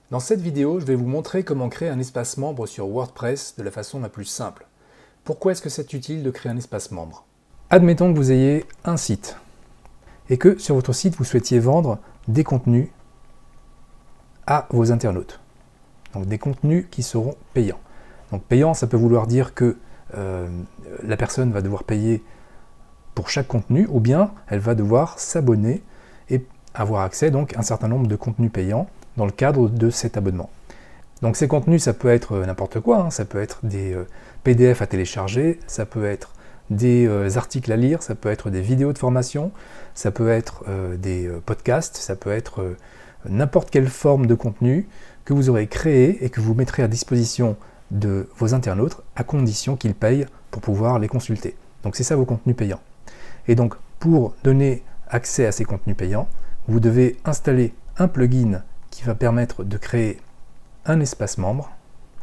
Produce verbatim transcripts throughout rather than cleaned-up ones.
Dans cette vidéo, je vais vous montrer comment créer un espace membre sur WordPress de la façon la plus simple. Pourquoi est-ce que c'est utile de créer un espace membre? Admettons que vous ayez un site et que sur votre site, vous souhaitiez vendre des contenus à vos internautes. Donc des contenus qui seront payants. Donc payant, ça peut vouloir dire que euh, la personne va devoir payer pour chaque contenu, ou bien elle va devoir s'abonner et avoir accès donc à un certain nombre de contenus payants dans le cadre de cet abonnement. Donc ces contenus, ça peut être n'importe quoi, hein. Ça peut être des euh, P D F à télécharger, ça peut être des euh, articles à lire, ça peut être des vidéos de formation, ça peut être euh, des euh, podcasts, ça peut être euh, n'importe quelle forme de contenu que vous aurez créé et que vous mettrez à disposition de vos internautes à condition qu'ils payent pour pouvoir les consulter. Donc c'est ça vos contenus payants. Et donc pour donner accès à ces contenus payants, vous devez installer un plugin qui va permettre de créer un espace membre,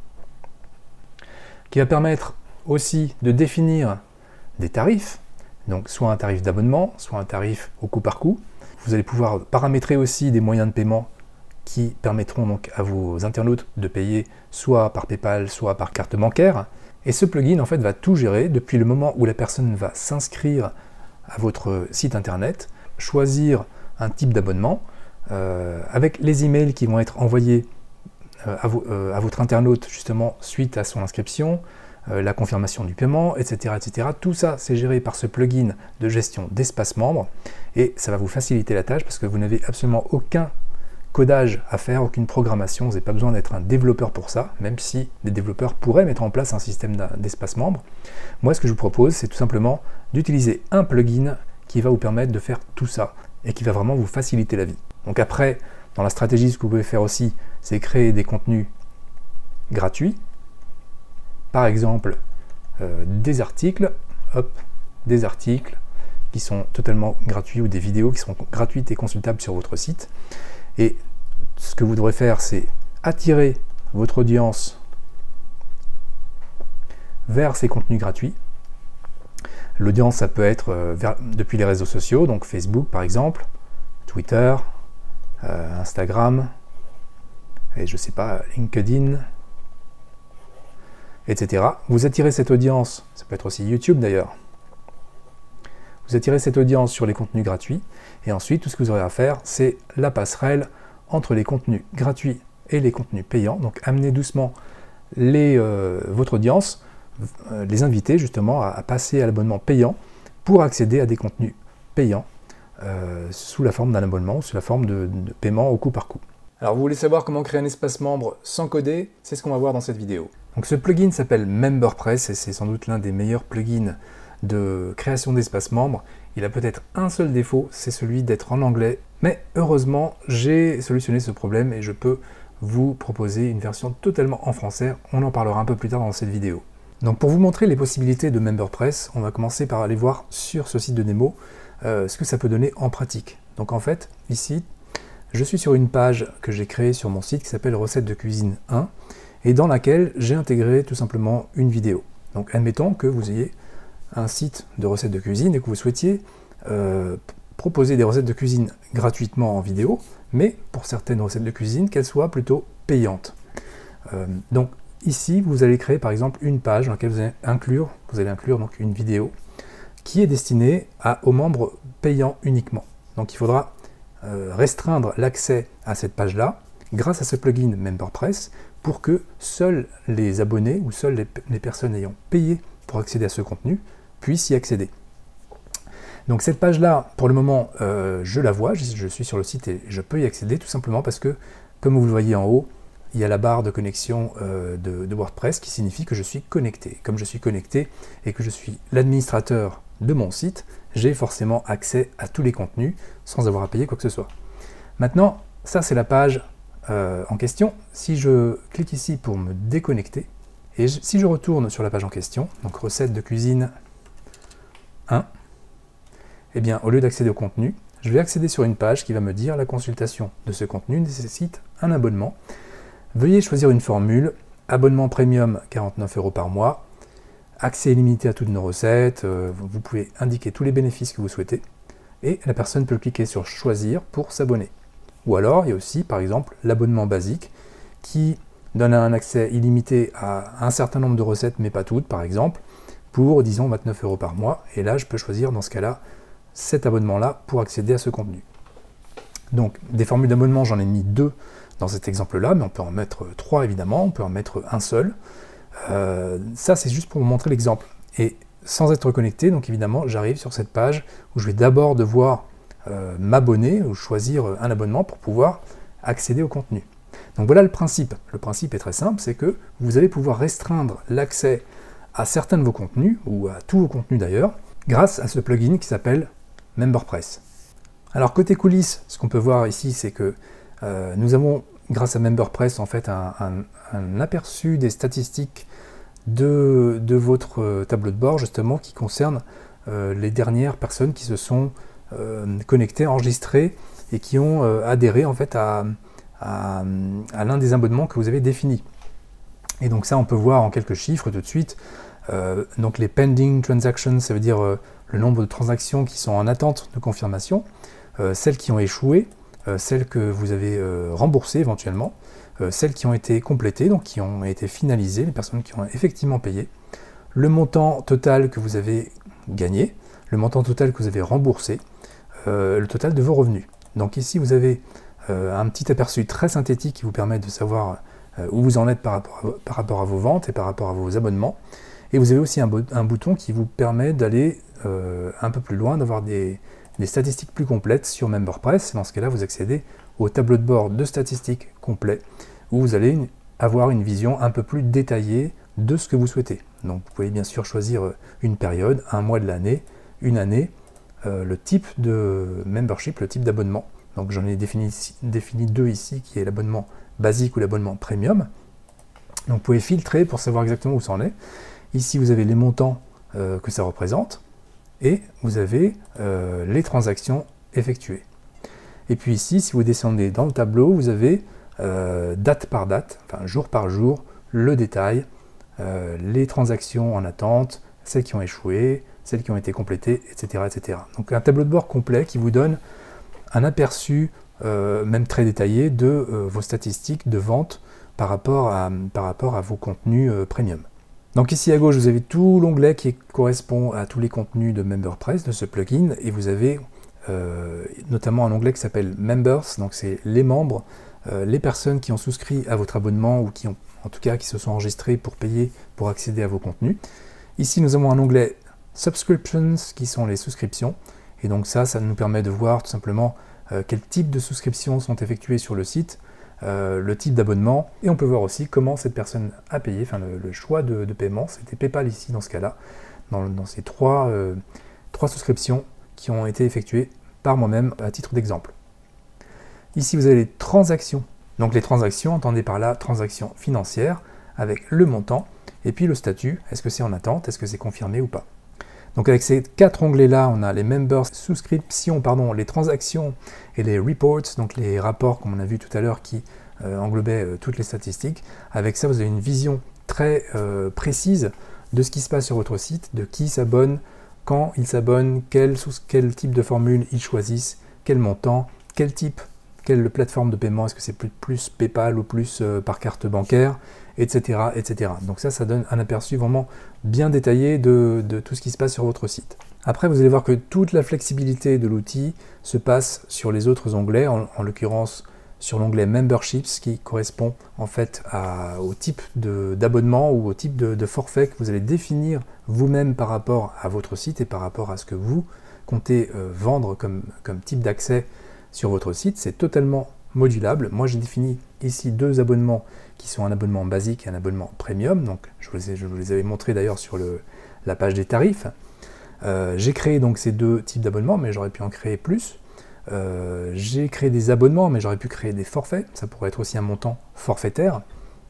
qui va permettre aussi de définir des tarifs, donc soit un tarif d'abonnement, soit un tarif au coup par coup. Vous allez pouvoir paramétrer aussi des moyens de paiement qui permettront donc à vos internautes de payer soit par PayPal, soit par carte bancaire. Et ce plugin en fait va tout gérer depuis le moment où la personne va s'inscrire à votre site internet, choisir un type d'abonnement, euh, avec les emails qui vont être envoyés euh, à, vo euh, à votre internaute justement suite à son inscription, euh, la confirmation du paiement, et cetera, et cetera. Tout ça, c'est géré par ce plugin de gestion d'espace membre et ça va vous faciliter la tâche parce que vous n'avez absolument aucun codage à faire, aucune programmation, vous n'avez pas besoin d'être un développeur pour ça, même si des développeurs pourraient mettre en place un système d'espace membre. Moi, ce que je vous propose, c'est tout simplement d'utiliser un plugin qui va vous permettre de faire tout ça et qui va vraiment vous faciliter la vie. Donc après, dans la stratégie, ce que vous pouvez faire aussi, c'est créer des contenus gratuits. Par exemple, euh, des articles, hop, des articles qui sont totalement gratuits ou des vidéos qui seront gratuites et consultables sur votre site. Et ce que vous devrez faire, c'est attirer votre audience vers ces contenus gratuits. L'audience, ça peut être euh, vers, depuis les réseaux sociaux, donc Facebook par exemple, Twitter, euh, Instagram, et je sais pas, LinkedIn, et cetera. Vous attirez cette audience, ça peut être aussi YouTube d'ailleurs. Vous attirez cette audience sur les contenus gratuits, et ensuite tout ce que vous aurez à faire, c'est la passerelle entre les contenus gratuits et les contenus payants. Donc amenez doucement les, euh, votre audience, euh, les inviter justement à, à passer à l'abonnement payant pour accéder à des contenus payants euh, sous la forme d'un abonnement, sous la forme de, de paiement au coup par coup. Alors vous voulez savoir comment créer un espace membre sans coder? C'est ce qu'on va voir dans cette vidéo. Donc ce plugin s'appelle MemberPress et c'est sans doute l'un des meilleurs plugins de création d'espace membre. Il a peut-être un seul défaut, c'est celui d'être en anglais, mais heureusement j'ai solutionné ce problème et je peux vous proposer une version totalement en français. On en parlera un peu plus tard dans cette vidéo. Donc pour vous montrer les possibilités de MemberPress, on va commencer par aller voir sur ce site de Nemo euh, ce que ça peut donner en pratique. Donc en fait, ici, je suis sur une page que j'ai créée sur mon site qui s'appelle Recettes de cuisine un et dans laquelle j'ai intégré tout simplement une vidéo. Donc admettons que vous ayez un site de recettes de cuisine et que vous souhaitiez euh, proposer des recettes de cuisine gratuitement en vidéo, mais pour certaines recettes de cuisine, qu'elles soient plutôt payantes. Euh, donc ici, vous allez créer par exemple une page dans laquelle vous allez inclure, vous allez inclure donc une vidéo qui est destinée à, aux membres payants uniquement. Donc il faudra euh, restreindre l'accès à cette page-là grâce à ce plugin MemberPress pour que seuls les abonnés ou seules les, les personnes ayant payé pour accéder à ce contenu puissent y accéder. Donc cette page-là, pour le moment, euh, je la vois, je, je suis sur le site et je peux y accéder tout simplement parce que, comme vous le voyez en haut, il y a la barre de connexion euh, de, de WordPress qui signifie que je suis connecté. Comme je suis connecté et que je suis l'administrateur de mon site, j'ai forcément accès à tous les contenus sans avoir à payer quoi que ce soit. Maintenant, ça c'est la page euh, en question. Si je clique ici pour me déconnecter, et je, si je retourne sur la page en question, donc recettes de cuisine un, eh bien au lieu d'accéder au contenu, je vais accéder sur une page qui va me dire la consultation de ce contenu nécessite un abonnement. Veuillez choisir une formule, abonnement premium quarante-neuf euros par mois, accès illimité à toutes nos recettes, euh, vous pouvez indiquer tous les bénéfices que vous souhaitez, et la personne peut cliquer sur choisir pour s'abonner. Ou alors il y a aussi par exemple l'abonnement basique qui donne un accès illimité à un certain nombre de recettes, mais pas toutes, par exemple, pour, disons, vingt-neuf euros par mois. Et là, je peux choisir, dans ce cas-là, cet abonnement-là pour accéder à ce contenu. Donc, des formules d'abonnement, j'en ai mis deux dans cet exemple-là, mais on peut en mettre trois, évidemment, on peut en mettre un seul. Euh, ça, c'est juste pour vous montrer l'exemple. Et sans être connecté, donc évidemment, j'arrive sur cette page où je vais d'abord devoir euh, m'abonner ou choisir un abonnement pour pouvoir accéder au contenu. Donc voilà le principe. Le principe est très simple, c'est que vous allez pouvoir restreindre l'accès à certains de vos contenus, ou à tous vos contenus d'ailleurs, grâce à ce plugin qui s'appelle MemberPress. Alors côté coulisses, ce qu'on peut voir ici, c'est que euh, nous avons, grâce à MemberPress, en fait, un, un, un aperçu des statistiques de, de votre tableau de bord, justement, qui concerne euh, les dernières personnes qui se sont euh, connectées, enregistrées, et qui ont euh, adhéré, en fait, à... à, à l'un des abonnements que vous avez définis. Et donc ça, on peut voir en quelques chiffres tout de suite. Euh, donc les pending transactions, ça veut dire euh, le nombre de transactions qui sont en attente de confirmation, euh, celles qui ont échoué, euh, celles que vous avez euh, remboursées éventuellement, euh, celles qui ont été complétées, donc qui ont été finalisées, les personnes qui ont effectivement payé, le montant total que vous avez gagné, le montant total que vous avez remboursé, euh, le total de vos revenus. Donc ici, vous avez Euh, un petit aperçu très synthétique qui vous permet de savoir euh, où vous en êtes par rapport, à, par rapport à vos ventes et par rapport à vos abonnements. Et vous avez aussi un, un bouton qui vous permet d'aller euh, un peu plus loin, d'avoir des, des statistiques plus complètes sur MemberPress. Dans ce cas-là, vous accédez au tableau de bord de statistiques complet, où vous allez avoir une vision un peu plus détaillée de ce que vous souhaitez. Donc vous pouvez bien sûr choisir une période, un mois de l'année, une année, euh, le type de membership, le type d'abonnement. Donc j'en ai défini, défini deux ici, qui est l'abonnement basique ou l'abonnement premium. Donc vous pouvez filtrer pour savoir exactement où ça en est. Ici, vous avez les montants euh, que ça représente, et vous avez euh, les transactions effectuées. Et puis ici, si vous descendez dans le tableau, vous avez euh, date par date, enfin jour par jour, le détail, euh, les transactions en attente, celles qui ont échoué, celles qui ont été complétées, et cetera, et cetera. Donc un tableau de bord complet qui vous donne un aperçu, euh, même très détaillé, de euh, vos statistiques de vente par rapport à, par rapport à vos contenus euh, premium. Donc ici à gauche, vous avez tout l'onglet qui correspond à tous les contenus de MemberPress, de ce plugin, et vous avez euh, notamment un onglet qui s'appelle Members, donc c'est les membres, euh, les personnes qui ont souscrit à votre abonnement, ou qui ont, en tout cas, qui se sont enregistrés pour payer, pour accéder à vos contenus. Ici, nous avons un onglet Subscriptions, qui sont les souscriptions. Et donc ça, ça nous permet de voir tout simplement euh, quel type de souscriptions sont effectuées sur le site, euh, le type d'abonnement, et on peut voir aussi comment cette personne a payé, enfin le, le choix de, de paiement. C'était PayPal ici dans ce cas-là, dans, dans ces trois, euh, trois souscriptions qui ont été effectuées par moi-même à titre d'exemple. Ici, vous avez les transactions. Donc les transactions, entendez par là transactions financières, avec le montant, et puis le statut, est-ce que c'est en attente, est-ce que c'est confirmé ou pas. Donc avec ces quatre onglets-là, on a les members, souscriptions, pardon, les transactions et les reports, donc les rapports, comme on a vu tout à l'heure, qui euh, englobaient euh, toutes les statistiques. Avec ça, vous avez une vision très euh, précise de ce qui se passe sur votre site, de qui s'abonne, quand ils s'abonnent, quel, sous quel type de formule ils choisissent, quel montant, quel type, quelle plateforme de paiement, est-ce que c'est plus, plus PayPal ou plus euh, par carte bancaire, et cetera, et cetera. Donc ça, ça donne un aperçu vraiment bien détaillé de, de tout ce qui se passe sur votre site. Après, vous allez voir que toute la flexibilité de l'outil se passe sur les autres onglets, en, en l'occurrence sur l'onglet Memberships, qui correspond en fait à, au type d'abonnement ou au type de, de forfait que vous allez définir vous-même par rapport à votre site et par rapport à ce que vous comptez euh, vendre comme, comme type d'accès sur votre site. C'est totalement modulable. Moi, j'ai défini ici deux abonnements qui sont un abonnement basique et un abonnement premium. Donc, je vous, ai, je vous les avais montrés d'ailleurs sur le, la page des tarifs. Euh, j'ai créé donc ces deux types d'abonnements, mais j'aurais pu en créer plus. Euh, j'ai créé des abonnements, mais j'aurais pu créer des forfaits. Ça pourrait être aussi un montant forfaitaire.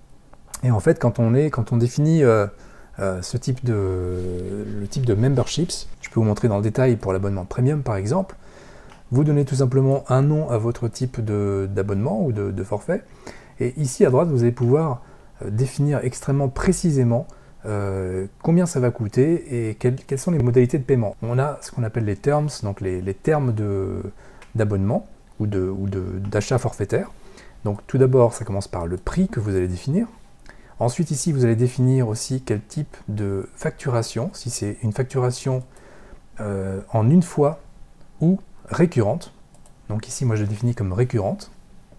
Et en fait, quand on, est, quand on définit euh, euh, ce type de, le type de memberships, je peux vous montrer dans le détail pour l'abonnement premium par exemple. Vous donnez tout simplement un nom à votre type d'abonnement ou de, de forfait. Et ici à droite, vous allez pouvoir euh, définir extrêmement précisément euh, combien ça va coûter et quelles, quelles sont les modalités de paiement. On a ce qu'on appelle les terms, donc les, les termes d'abonnement ou d'achat de, ou d'achat forfaitaire. Donc tout d'abord, ça commence par le prix que vous allez définir. Ensuite, ici, vous allez définir aussi quel type de facturation, si c'est une facturation euh, en une fois ou récurrente. Donc ici, moi, je définis comme récurrente.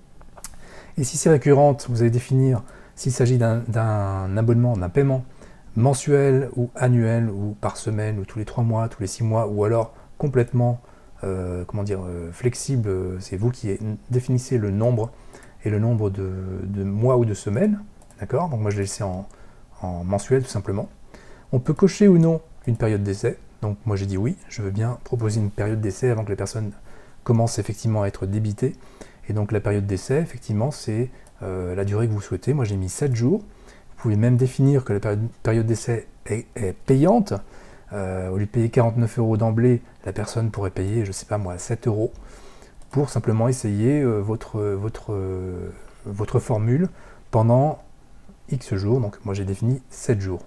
Et si c'est récurrente, vous allez définir s'il s'agit d'un abonnement, d'un paiement mensuel ou annuel ou par semaine ou tous les trois mois, tous les six mois, ou alors complètement euh, comment dire, euh, flexible. C'est vous qui définissez le nombre et le nombre de, de mois ou de semaines. D'accord? Donc moi je l'ai laissé en, en mensuel tout simplement. On peut cocher ou non une période d'essai. Donc moi j'ai dit oui, je veux bien proposer une période d'essai avant que les personnes commencent effectivement à être débitées. Et donc la période d'essai, effectivement, c'est euh, la durée que vous souhaitez. Moi j'ai mis sept jours. Vous pouvez même définir que la période, période d'essai est, est payante. Euh, au lieu de payer quarante-neuf euros d'emblée, la personne pourrait payer, je ne sais pas moi, sept euros pour simplement essayer euh, votre, votre, euh, votre formule pendant X jours. Donc moi j'ai défini sept jours.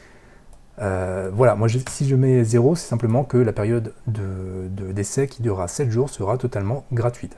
Euh, voilà, moi si je mets zéro, c'est simplement que la période d'essai de, de, qui durera sept jours sera totalement gratuite.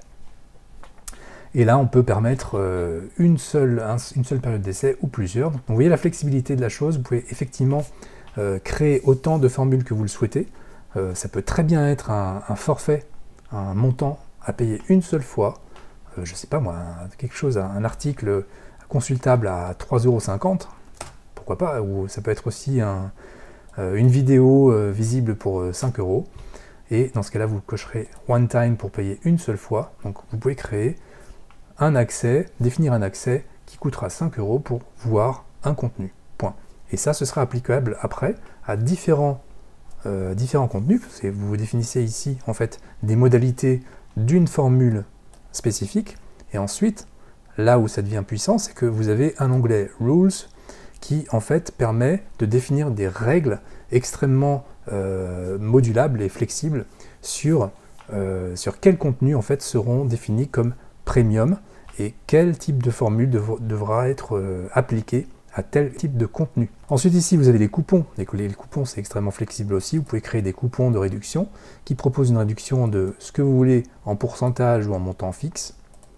Et là, on peut permettre euh, une, seule, un, une seule période d'essai ou plusieurs. Donc, vous voyez la flexibilité de la chose. Vous pouvez effectivement euh, créer autant de formules que vous le souhaitez. Euh, ça peut très bien être un, un forfait, un montant à payer une seule fois. Euh, je ne sais pas moi, un, quelque chose, un article consultable à trois euros cinquante. Pourquoi pas. Ou ça peut être aussi un, euh, une vidéo euh, visible pour euh, cinq euros. Et dans ce cas-là, vous cocherez one time pour payer une seule fois. Donc vous pouvez créer un accès, définir un accès qui coûtera cinq euros pour voir un contenu. Point. Et ça, ce sera applicable après à différents, euh, différents contenus. Vous définissez ici en fait des modalités d'une formule spécifique. Et ensuite, là où ça devient puissant, c'est que vous avez un onglet Rules qui en fait permet de définir des règles extrêmement euh, modulables et flexibles sur, euh, sur quels contenus en fait seront définis comme premium et quel type de formule dev devra être euh, appliqué à tel type de contenu. Ensuite ici vous avez les coupons. Les, les coupons c'est extrêmement flexible aussi. Vous pouvez créer des coupons de réduction qui proposent une réduction de ce que vous voulez en pourcentage ou en montant fixe.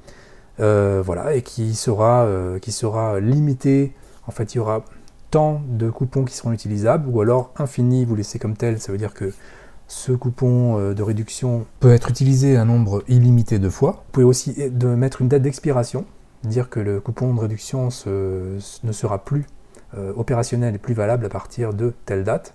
Euh, voilà, et qui sera, euh, qui sera limité. En fait il y aura tant de coupons qui seront utilisables ou alors infini, vous laissez comme tel. Ça veut dire que ce coupon de réduction peut être utilisé un nombre illimité de fois. Vous pouvez aussi de mettre une date d'expiration, dire que le coupon de réduction se, ne sera plus euh, opérationnel et plus valable à partir de telle date.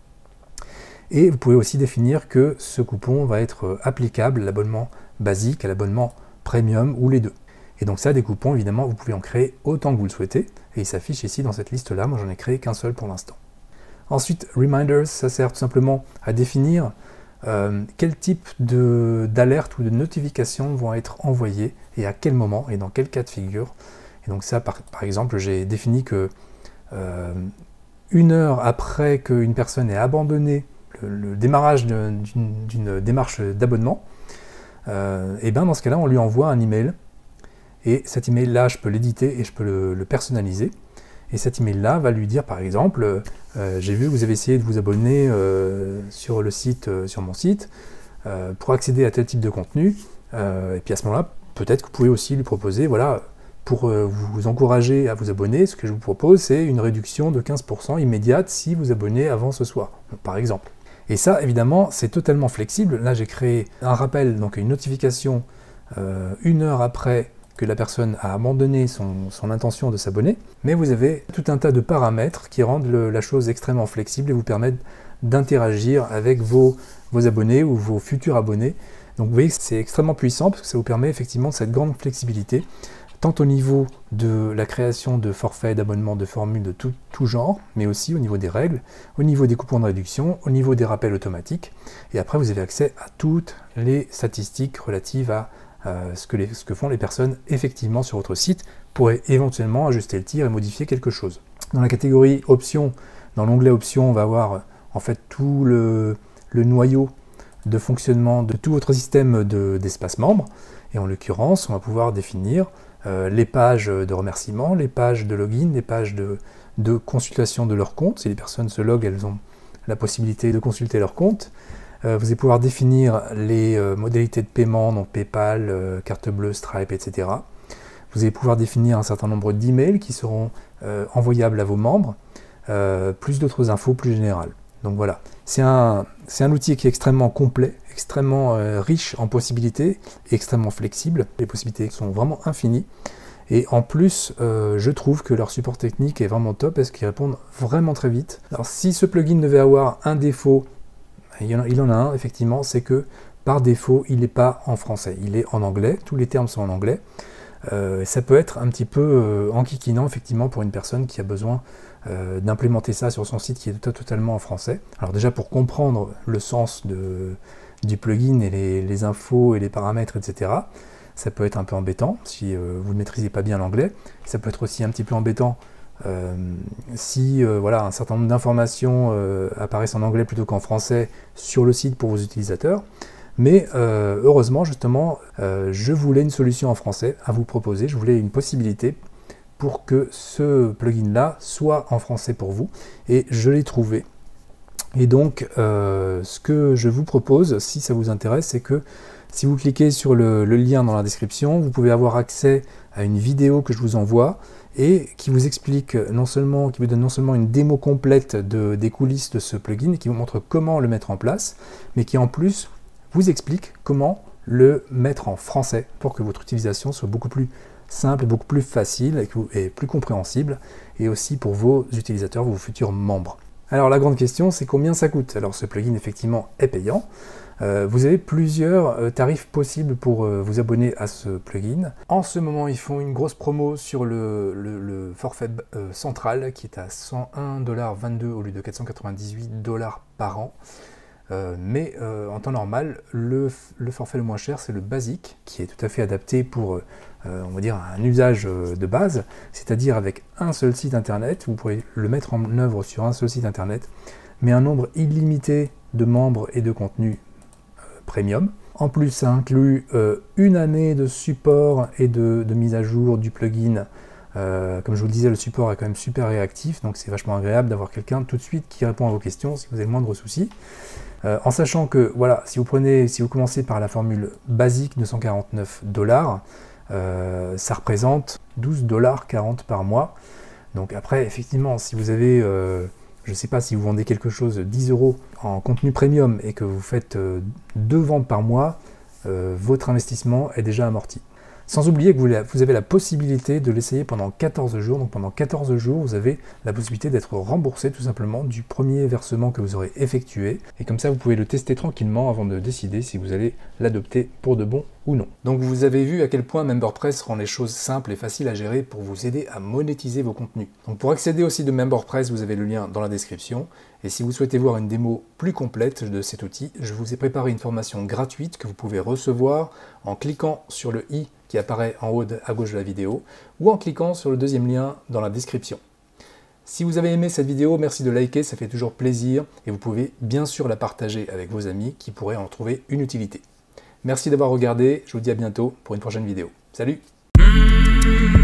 Et vous pouvez aussi définir que ce coupon va être applicable à l'abonnement basique, à l'abonnement premium ou les deux. Et donc ça, des coupons, évidemment, vous pouvez en créer autant que vous le souhaitez. Et il s'affiche ici dans cette liste-là. Moi, j'en ai créé qu'un seul pour l'instant. Ensuite, Reminders, ça sert tout simplement à définir euh, quel type d'alerte ou de notification vont être envoyées et à quel moment et dans quel cas de figure. Et donc ça, par, par exemple, j'ai défini que euh, une heure après qu'une personne ait abandonné le, le démarrage d'une démarche d'abonnement, euh, et bien dans ce cas-là, on lui envoie un email. Et cet email-là, je peux l'éditer et je peux le, le personnaliser. Et cet email-là va lui dire, par exemple, euh, j'ai vu que vous avez essayé de vous abonner euh, sur le site, euh, sur mon site, euh, pour accéder à tel type de contenu. Euh, et puis à ce moment-là, peut-être que vous pouvez aussi lui proposer, voilà, pour euh, vous encourager à vous abonner, ce que je vous propose, c'est une réduction de quinze pour cent immédiate si vous abonnez avant ce soir, par exemple. Et ça, évidemment, c'est totalement flexible. Là, j'ai créé un rappel, donc une notification, euh, une heure après que la personne a abandonné son, son intention de s'abonner, mais vous avez tout un tas de paramètres qui rendent le, la chose extrêmement flexible et vous permettent d'interagir avec vos, vos abonnés ou vos futurs abonnés. Donc vous voyez que c'est extrêmement puissant parce que ça vous permet effectivement cette grande flexibilité, tant au niveau de la création de forfaits, d'abonnements, de formules de tout, tout genre, mais aussi au niveau des règles, au niveau des coupons de réduction, au niveau des rappels automatiques. Et après vous avez accès à toutes les statistiques relatives à Euh, ce, que les, ce que font les personnes effectivement sur votre site pour éventuellement ajuster le tir et modifier quelque chose. Dans la catégorie options, dans l'onglet options, on va avoir en fait tout le, le noyau de fonctionnement de tout votre système d'espace membre. Et en l'occurrence, on va pouvoir définir euh, les pages de remerciement, les pages de login, les pages de, de consultation de leur compte. Si les personnes se loguent, elles ont la possibilité de consulter leur compte. Euh, vous allez pouvoir définir les euh, modalités de paiement, donc PayPal, euh, carte bleue, Stripe, et cetera. Vous allez pouvoir définir un certain nombre d'emails qui seront euh, envoyables à vos membres, euh, plus d'autres infos plus générales. Donc voilà, c'est un, c'est un outil qui est extrêmement complet, extrêmement euh, riche en possibilités et extrêmement flexible. Les possibilités sont vraiment infinies. Et en plus, euh, je trouve que leur support technique est vraiment top parce qu'ils répondent vraiment très vite. Alors si ce plugin devait avoir un défaut, il y en a, il en a un effectivement, c'est que par défaut, il n'est pas en français. Il est en anglais, tous les termes sont en anglais. Euh, ça peut être un petit peu euh, enquiquinant effectivement pour une personne qui a besoin euh, d'implémenter ça sur son site qui est totalement en français. Alors déjà pour comprendre le sens de, du plugin et les, les infos et les paramètres, et cetera, ça peut être un peu embêtant si euh, vous ne maîtrisez pas bien l'anglais. Ça peut être aussi un petit peu embêtant euh, si euh, voilà, un certain nombre d'informations euh, apparaissent en anglais plutôt qu'en français sur le site pour vos utilisateurs. Mais euh, heureusement, justement, euh, je voulais une solution en français à vous proposer. Je voulais une possibilité pour que ce plugin-là soit en français pour vous. Et je l'ai trouvé. Et donc, euh, ce que je vous propose, si ça vous intéresse, c'est que si vous cliquez sur le, le lien dans la description, vous pouvez avoir accès à une vidéo que je vous envoie et qui vous explique non seulement, qui vous donne non seulement une démo complète de, des coulisses de ce plugin et qui vous montre comment le mettre en place, mais qui en plus vous explique comment le mettre en français pour que votre utilisation soit beaucoup plus simple, beaucoup plus facile et plus compréhensible, et aussi pour vos utilisateurs, vos futurs membres. Alors la grande question, c'est combien ça coûte? Alors ce plugin effectivement est payant. Euh, vous avez plusieurs euh, tarifs possibles pour euh, vous abonner à ce plugin. En ce moment, ils font une grosse promo sur le, le, le forfait euh, central qui est à cent un virgule vingt-deux dollars au lieu de quatre cent quatre-vingt-dix-huit dollars par an. Euh, mais euh, en temps normal, le, le forfait le moins cher, c'est le basique, qui est tout à fait adapté pour, euh, on va dire, un usage euh, de base, c'est-à-dire avec un seul site internet, vous pourrez le mettre en œuvre sur un seul site internet, mais un nombre illimité de membres et de contenus euh, premium. En plus, ça inclut euh, une année de support et de, de mise à jour du plugin. Euh, comme je vous le disais, le support est quand même super réactif, donc c'est vachement agréable d'avoir quelqu'un tout de suite qui répond à vos questions si vous avez le moindre souci. Euh, en sachant que, voilà, si vous prenez, si vous commencez par la formule basique de cent quarante-neuf dollars, euh, ça représente douze dollars quarante par mois. Donc après, effectivement, si vous avez, euh, je ne sais pas, si vous vendez quelque chose de dix euros en contenu premium et que vous faites euh, deux ventes par mois, euh, votre investissement est déjà amorti. Sans oublier que vous avez la possibilité de l'essayer pendant quatorze jours. Donc pendant quatorze jours, vous avez la possibilité d'être remboursé tout simplement du premier versement que vous aurez effectué. Et comme ça, vous pouvez le tester tranquillement avant de décider si vous allez l'adopter pour de bon ou non. Donc vous avez vu à quel point MemberPress rend les choses simples et faciles à gérer pour vous aider à monétiser vos contenus. Donc pour accéder au site de MemberPress, vous avez le lien dans la description. Et si vous souhaitez voir une démo plus complète de cet outil, je vous ai préparé une formation gratuite que vous pouvez recevoir en cliquant sur le i qui apparaît en haut à gauche de la vidéo ou en cliquant sur le deuxième lien dans la description. Si vous avez aimé cette vidéo, merci de liker, ça fait toujours plaisir et vous pouvez bien sûr la partager avec vos amis qui pourraient en trouver une utilité. Merci d'avoir regardé, je vous dis à bientôt pour une prochaine vidéo. Salut!